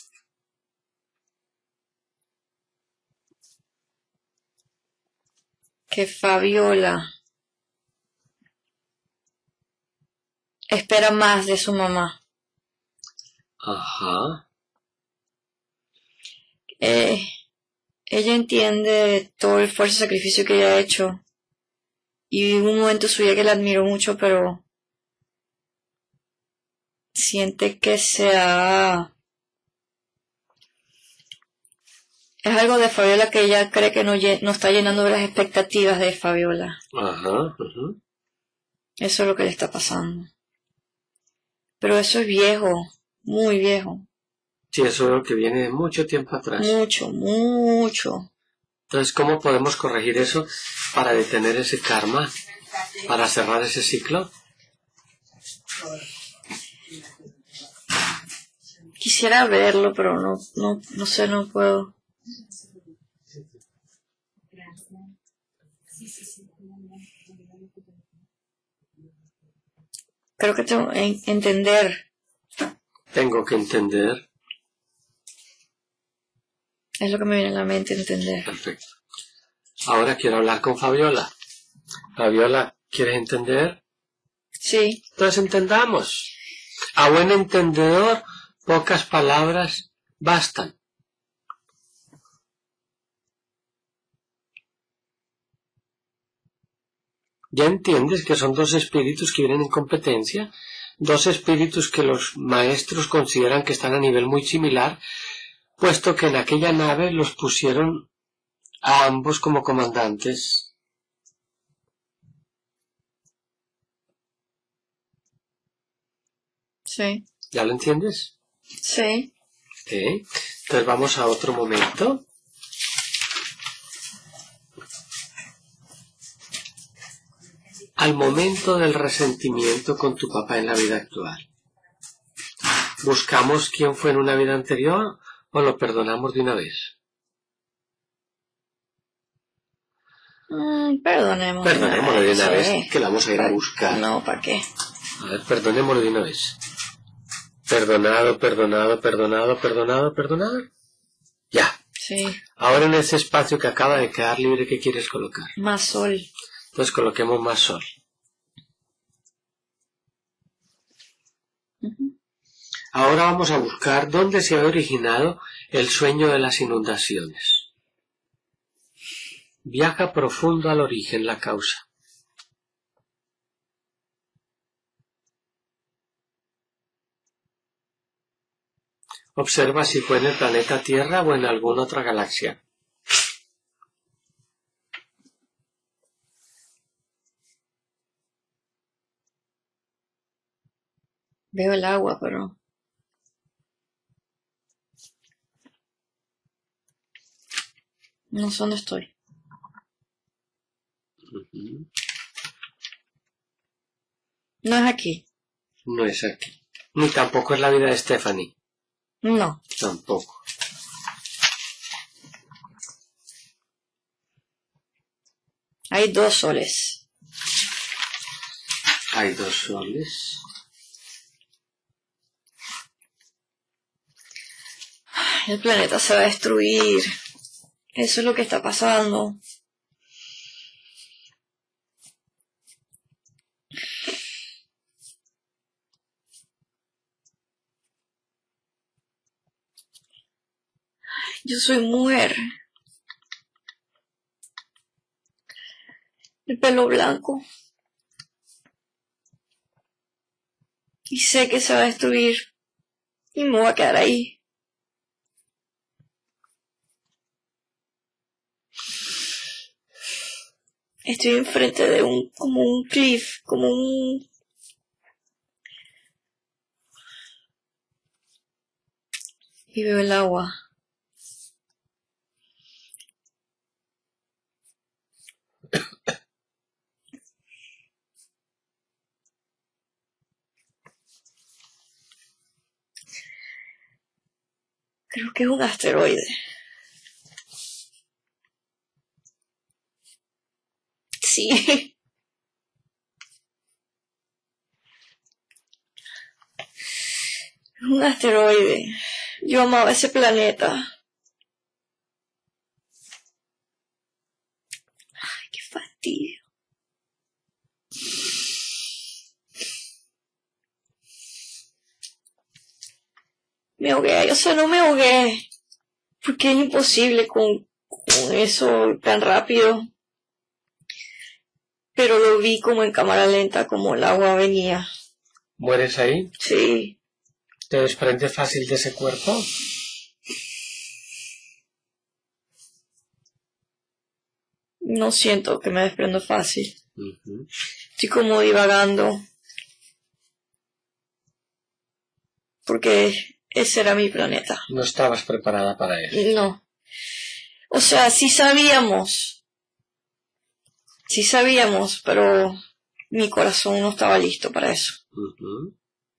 S3: que Fabiola espera más de su mamá.
S2: Ajá.
S3: Eh, ella entiende todo el esfuerzo y sacrificio que ella ha hecho. Y hubo un momento en su vida que la admiró mucho, pero siente que se ha... Es algo de Fabiola que ella cree que no, no está llenando de las expectativas de Fabiola.
S2: Ajá, ajá.
S3: Eso es lo que le está pasando. Pero eso es viejo, muy viejo.
S2: Sí, eso es lo que viene de mucho tiempo atrás.
S3: Mucho, mucho.
S2: Entonces, ¿cómo podemos corregir eso para detener ese karma? Para cerrar ese ciclo.
S3: Quisiera verlo, pero no, no, no sé, no puedo. Creo que tengo que entender.
S2: Tengo que entender.
S3: Es lo que me viene a la mente, entender.
S2: Perfecto. Ahora quiero hablar con Fabiola. Fabiola, ¿quieres entender?
S3: Sí.
S2: Entonces entendamos. A buen entendedor, pocas palabras bastan. ¿Ya entiendes que son dos espíritus que vienen en competencia? Dos espíritus que los maestros consideran que están a nivel muy similar, puesto que en aquella nave los pusieron a ambos como comandantes.
S3: Sí.
S2: ¿Ya lo entiendes?
S3: Sí.
S2: Ok. Entonces vamos a otro momento. Al momento del resentimiento con tu papá en la vida actual. ¿Buscamos quién fue en una vida anterior o lo perdonamos de una vez?
S3: Mm, perdonémoslo.
S2: Perdonémoslo de una
S3: sí.
S2: vez, que la vamos a ir a buscar.
S3: No, ¿para qué?
S2: A ver, perdonémoslo de una vez. Perdonado, perdonado, perdonado, perdonado, perdonado. Ya.
S3: Sí.
S2: Ahora en ese espacio que acaba de quedar libre, ¿qué quieres colocar?
S3: Más sol.
S2: Entonces coloquemos más sol.
S3: Uh-huh.
S2: Ahora vamos a buscar dónde se ha originado el sueño de las inundaciones. Viaja profundo al origen, la causa. Observa si fue en el planeta Tierra o en alguna otra galaxia.
S3: Veo el agua, pero... no sé dónde estoy.
S2: Uh-huh.
S3: No es aquí.
S2: No es aquí. Ni tampoco es la vida de Stephanie.
S3: No.
S2: Tampoco.
S3: Hay dos soles.
S2: Hay dos soles.
S3: El planeta se va a destruir. Eso es lo que está pasando. Yo soy mujer. El pelo blanco. Y sé que se va a destruir. Y me voy a quedar ahí. Estoy enfrente de un, como un cliff, como un... y veo el agua. Creo que es un asteroide. Sí. Un asteroide. Yo amaba ese planeta. Ay, qué fastidio. Me ahogué, o sea, no me ahogué. Porque es imposible con, con eso tan rápido. Pero lo vi como en cámara lenta, como el agua venía.
S2: ¿Mueres ahí?
S3: Sí.
S2: ¿Te desprendes fácil de ese cuerpo?
S3: No siento que me desprendo fácil.
S2: Uh-huh.
S3: Estoy como divagando. Porque ese era mi planeta.
S2: No estabas preparada para él.
S3: No. O sea, sí sabíamos. Sí sabíamos, pero mi corazón no estaba listo para eso.
S2: Uh-huh.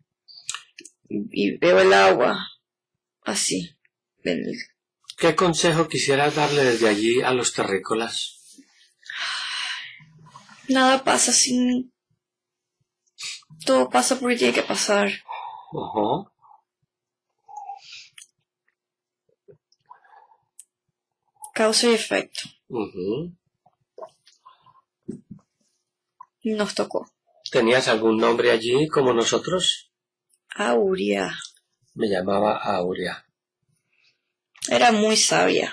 S3: Y veo el agua así. El...
S2: ¿Qué consejo quisieras darle desde allí a los terrícolas?
S3: Nada pasa sin... Todo pasa porque tiene que pasar.
S2: Uh-huh.
S3: Causa y efecto.
S2: Uh-huh.
S3: Nos tocó.
S2: ¿Tenías algún nombre allí como nosotros?
S3: Aurea.
S2: Me llamaba Aurea.
S3: Era muy sabia.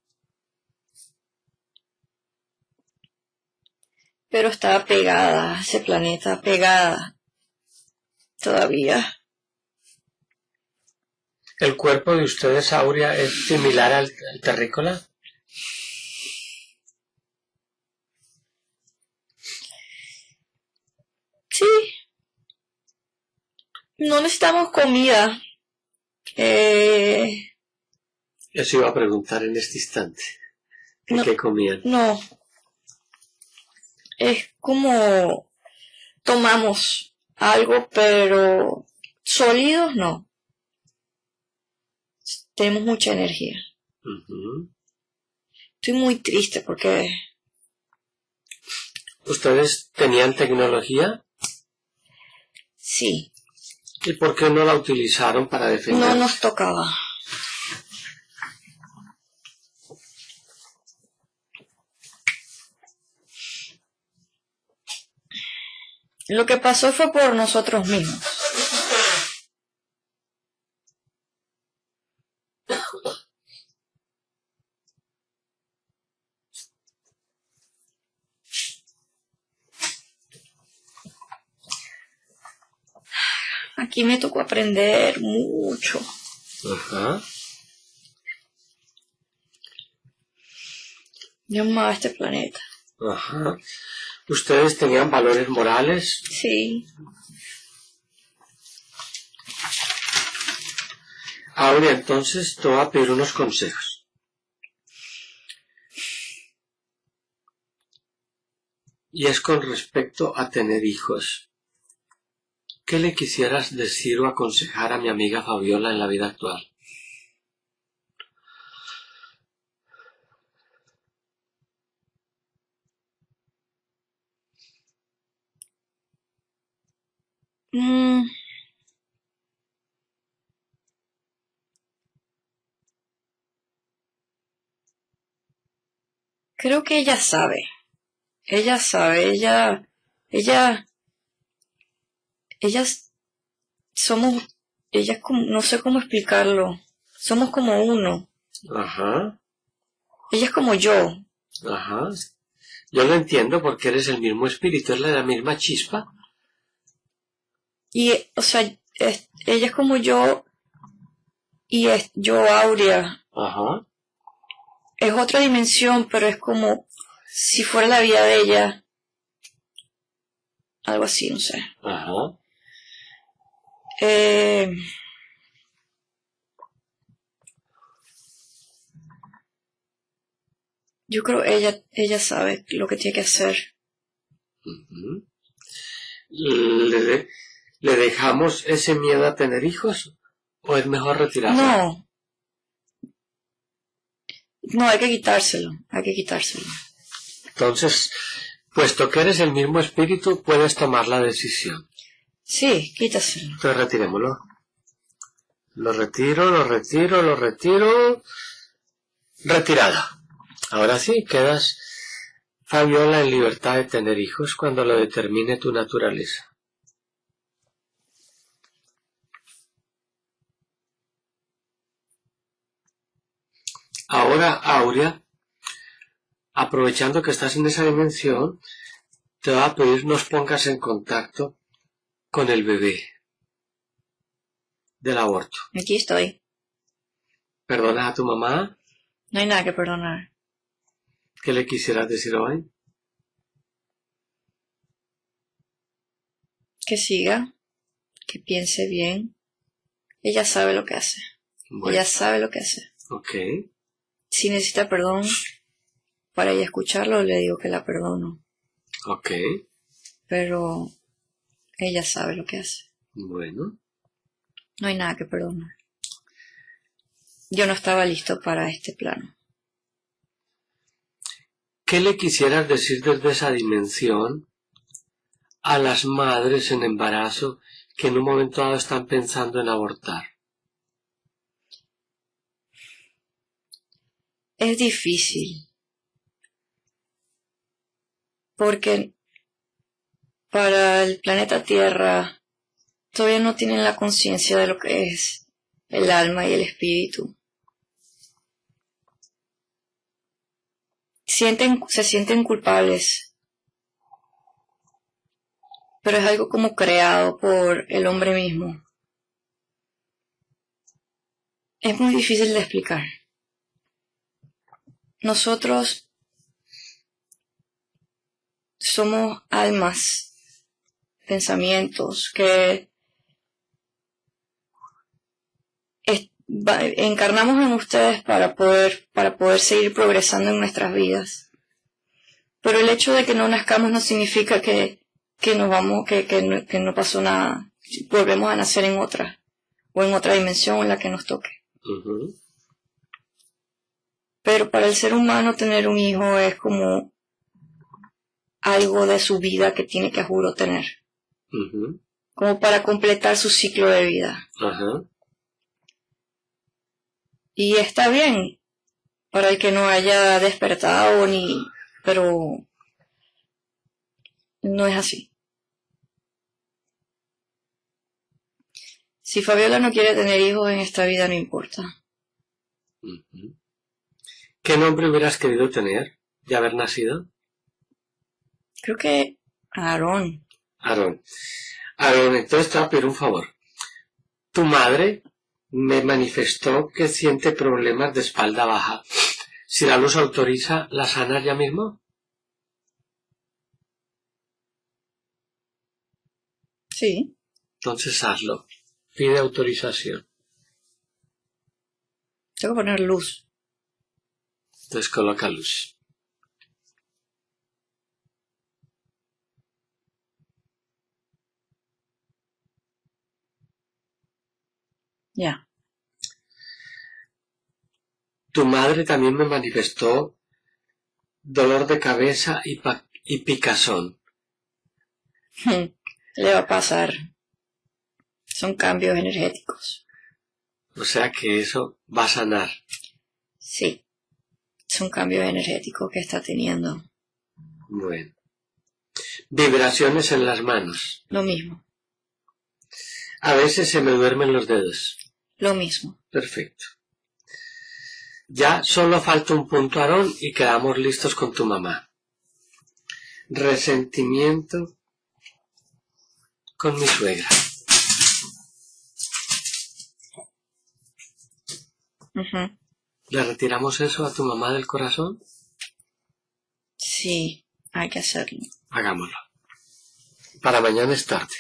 S3: Pero estaba pegada a ese planeta, pegada. Todavía.
S2: ¿El cuerpo de ustedes, Aurea, es similar al, al terrícola?
S3: Sí. No necesitamos comida. Eh...
S2: Eso iba a preguntar en este instante. ¿Qué,
S3: No,
S2: ¿Qué comían?
S3: No. Es como tomamos algo, pero sólidos no. Tenemos mucha energía.
S2: Uh-huh.
S3: Estoy muy triste porque...
S2: ¿Ustedes tenían tecnología?
S3: Sí.
S2: ¿Y por qué no la utilizaron para defender?
S3: No nos tocaba. Lo que pasó fue por nosotros mismos. Aquí me tocó aprender mucho.
S2: Ajá.
S3: Yo amaba este planeta.
S2: Ajá. ¿Ustedes tenían valores morales?
S3: Sí.
S2: Ahora entonces te voy a pedir unos consejos. Y es con respecto a tener hijos. ¿Qué le quisieras decir o aconsejar a mi amiga Fabiola en la vida actual?
S3: Mm. Creo que ella sabe. Ella sabe, ella, ella, ellas somos, ella es como, no sé cómo explicarlo. Somos como uno.
S2: Ajá.
S3: Ella es como yo.
S2: Ajá. Yo lo entiendo porque eres el mismo espíritu, es la misma chispa.
S3: Y, o sea, es, ella es como yo y es yo Aurea.
S2: Ajá.
S3: Es otra dimensión, pero es como si fuera la vida de ella. Algo así, no sé.
S2: Ajá.
S3: Eh, Yo creo ella ella sabe lo que tiene que hacer.
S2: Uh-huh. ¿Le, de, ¿Le dejamos ese miedo a tener hijos? ¿O es mejor retirarlo?
S3: No. No, hay que quitárselo. Hay que quitárselo.
S2: Entonces, puesto que eres el mismo espíritu, puedes tomar la decisión.
S3: Sí, quítaselo.
S2: Entonces retirémoslo. Lo retiro, lo retiro, lo retiro. Retirado. Ahora sí, quedas, Fabiola, en libertad de tener hijos cuando lo determine tu naturaleza. Ahora, Aurea, aprovechando que estás en esa dimensión, te va a pedir nos pongas en contacto con el bebé del aborto.
S3: Aquí estoy.
S2: ¿Perdonas a tu mamá?
S3: No hay nada que perdonar.
S2: ¿Qué le quisieras decir hoy?
S3: Que siga, que piense bien. Ella sabe lo que hace.
S2: Bueno,
S3: Ella sabe lo que hace.
S2: ok.
S3: Si necesita perdón para ella escucharlo, le digo que la perdono.
S2: Ok.
S3: Pero ella sabe lo que hace.
S2: Bueno.
S3: No hay nada que perdonar. Yo no estaba listo para este plano.
S2: ¿Qué le quisieras decir desde esa dimensión a las madres en embarazo que en un momento dado están pensando en abortar?
S3: Es difícil. Porque para el planeta Tierra todavía no tienen la conciencia de lo que es el alma y el espíritu. Sienten, se sienten culpables, pero es algo como creado por el hombre mismo. Es muy difícil de explicar. Nosotros somos almas, pensamientos que es, va, encarnamos en ustedes para poder, para poder seguir progresando en nuestras vidas. Pero el hecho de que no nazcamos no significa que, que nos vamos, que, que, no, que no pasó nada. Volvemos a nacer en otra, o en otra dimensión en la que nos toque.
S2: Uh-huh.
S3: Pero para el ser humano tener un hijo es como algo de su vida que tiene que, juro, tener.
S2: Uh-huh.
S3: Como para completar su ciclo de vida.
S2: Uh-huh.
S3: Y está bien para el que no haya despertado ni... pero no es así. Si Fabiola no quiere tener hijos en esta vida, no importa.
S2: Uh-huh. ¿Qué nombre hubieras querido tener de haber nacido?
S3: Creo que Aarón.
S2: Aarón. Aarón, entonces te voy a pedir un favor. Tu madre me manifestó que siente problemas de espalda baja. Si la luz autoriza, ¿la sanas ya mismo?
S3: Sí.
S2: Entonces hazlo. Pide autorización.
S3: Tengo que poner luz.
S2: Entonces coloca luz.
S3: Ya.
S2: Tu madre también me manifestó dolor de cabeza y, pa- y picazón.
S3: Le va a pasar. Son cambios energéticos.
S2: O sea que eso va a sanar.
S3: Sí. Son cambios energéticos que está teniendo.
S2: Bueno. Vibraciones en las manos.
S3: Lo mismo.
S2: A veces se me duermen los dedos.
S3: Lo mismo.
S2: Perfecto. Ya solo falta un punto, Aarón, y quedamos listos con tu mamá. Resentimiento con mi suegra.
S3: Uh-huh.
S2: ¿Le retiramos eso a tu mamá del corazón?
S3: Sí, hay que hacerlo.
S2: Hagámoslo. Para mañana es tarde.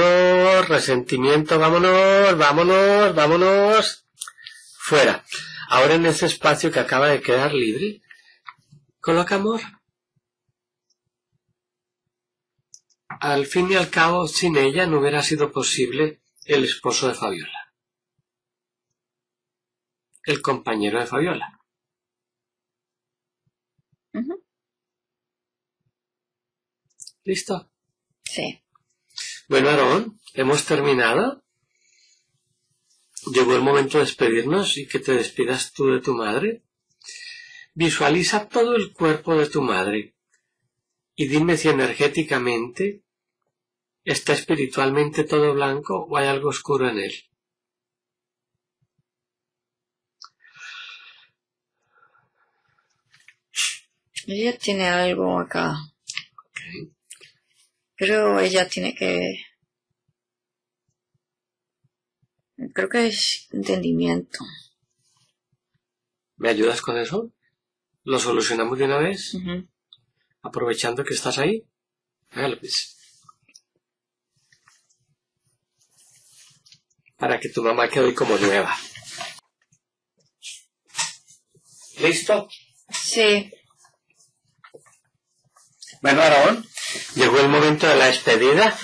S2: Vámonos, resentimiento, vámonos, vámonos, vámonos. Fuera. Ahora en ese espacio que acaba de quedar libre, coloca amor. Al fin y al cabo, sin ella no hubiera sido posible el esposo de Fabiola, el compañero de Fabiola.
S3: Ujú.
S2: ¿Listo?
S3: Sí.
S2: Bueno, Aarón, hemos terminado. Llegó el momento de despedirnos y que te despidas tú de tu madre. Visualiza todo el cuerpo de tu madre y dime si energéticamente está espiritualmente todo blanco o hay algo oscuro en él.
S3: Ella tiene algo acá.
S2: Okay.
S3: Pero ella tiene que... Creo que es entendimiento.
S2: ¿Me ayudas con eso? ¿Lo solucionamos de una vez?
S3: Uh-huh.
S2: Aprovechando que estás ahí. Hágalo pues. Para que tu mamá quede hoy como nueva. ¿Listo?
S3: Sí.
S2: Bueno, Aarón, llegó el momento de la despedida.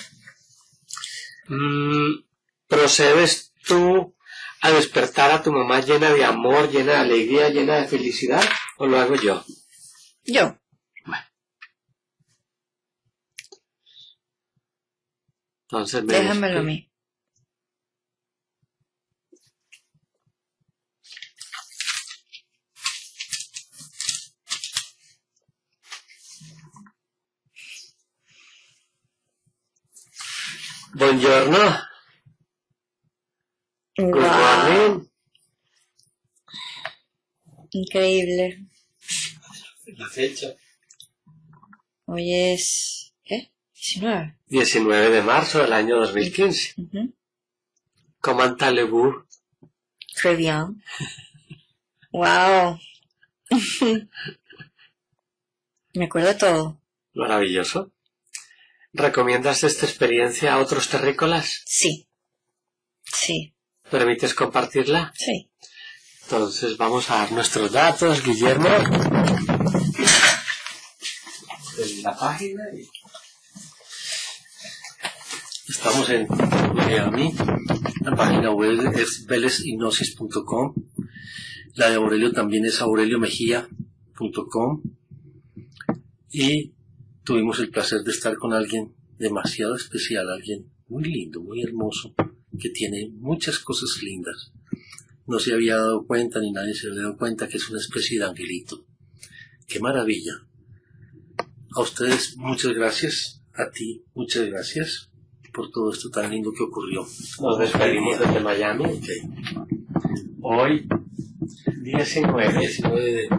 S2: Mm, ¿procedes tú a despertar a tu mamá llena de amor, llena de alegría, llena de felicidad? ¿O lo hago yo?
S3: Yo.
S2: Bueno. Entonces me
S3: Déjamelo a mí.
S2: Buongiorno. Good
S3: Wow.
S2: morning.
S3: Increíble.
S2: La fecha.
S3: Hoy es... ¿Qué? diecinueve.
S2: diecinueve de marzo del año dos mil quince.
S3: Uh-huh.
S2: ¿Cómo allez-vous?
S3: Très bien. Wow. Me acuerdo de todo.
S2: Maravilloso. ¿Recomiendas esta experiencia a otros terrícolas?
S3: Sí. Sí.
S2: ¿Permites compartirla?
S3: Sí.
S2: Entonces vamos a dar nuestros datos, Guillermo. En la página. Y... estamos en Miami. La página web es veles hipnosis punto com. La de Aurelio también es aurelio mejía punto com. Y tuvimos el placer de estar con alguien demasiado especial, alguien muy lindo, muy hermoso, que tiene muchas cosas lindas. No se había dado cuenta, ni nadie se había dado cuenta, que es una especie de angelito. ¡Qué maravilla! A ustedes, muchas gracias. A ti, muchas gracias por todo esto tan lindo que ocurrió. Nos despedimos desde Miami. Okay. Hoy, diecinueve, diecinueve de,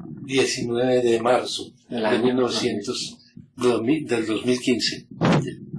S2: diecinueve de marzo del año mil novecientos, del dos mil quince.